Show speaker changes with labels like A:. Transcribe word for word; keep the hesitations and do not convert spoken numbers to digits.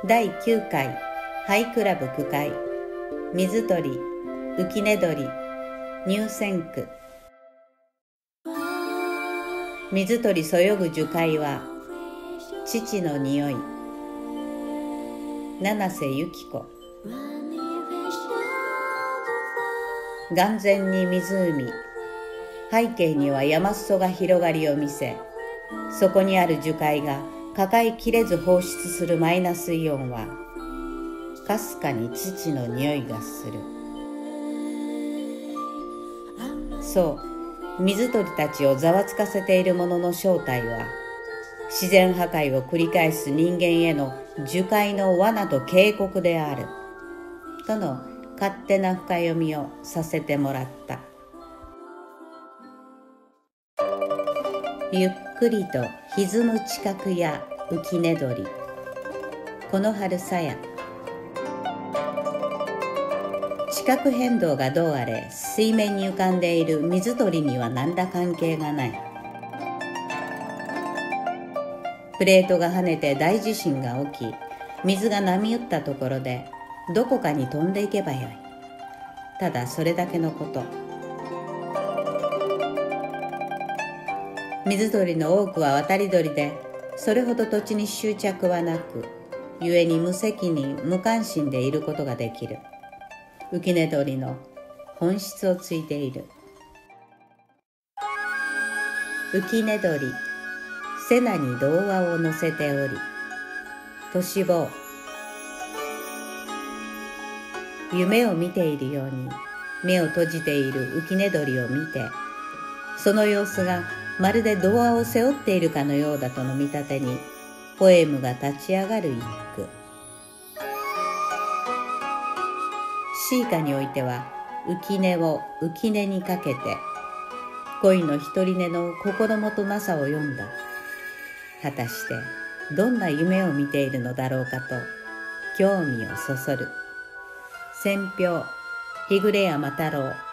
A: だいきゅうかい俳句ラブ句会水鳥浮音鳥入選句。水鳥そよぐ樹海は父の匂い。七瀬由紀子。眼前に湖、背景には山裾が広がりを見せ、そこにある樹海が抱えきれず放出するマイナスイオンはかすかに父の匂いがする。そう、水鳥たちをざわつかせているものの正体は、自然破壊を繰り返す人間への樹海の罠と警告であるとの勝手な深読みをさせてもらった。ゆっくりと歪む地殻や浮音鳥。この春さや。地殻変動がどうあれ、水面に浮かんでいる水鳥には何ら関係がない。プレートが跳ねて大地震が起き、水が波打ったところでどこかに飛んでいけばよい。ただそれだけのこと。水鳥の多くは渡り鳥で、それほど土地に執着はなく、故に無責任無関心でいることができる。浮音鳥の本質をついている。浮音鳥、瀬名に童話を乗せており。年坊。夢を見ているように目を閉じている浮音鳥を見て、その様子がまるで童話を背負っているかのようだとの見立てに、ポエムが立ち上がる一句。詩歌においては浮音を浮音にかけて、恋の一人寝の心もとなさを詠んだ。果たしてどんな夢を見ているのだろうかと興味をそそる。選評、日暮山太郎。